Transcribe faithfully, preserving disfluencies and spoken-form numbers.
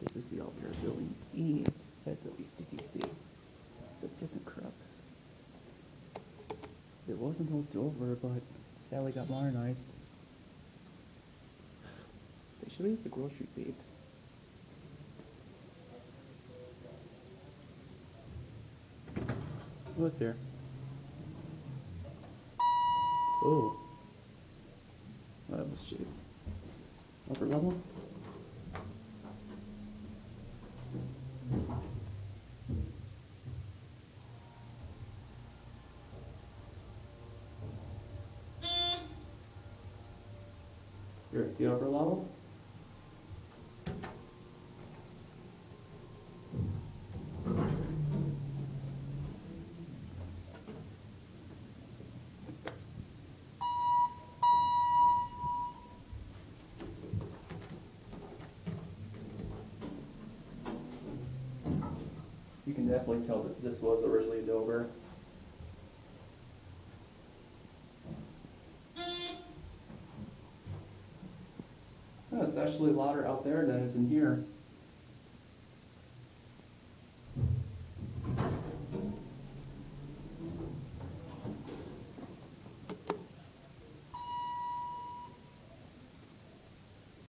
This is the elevator building E at W S T T C. So it isn't corrupt. It wasn't looked over, but Sally got modernized. They should use the grocery babe. What's here? Oh. That was shitty. Upper level? You're at the upper level? You can definitely tell that this was originally Dover. Oh, it's actually louder out there than it is in here.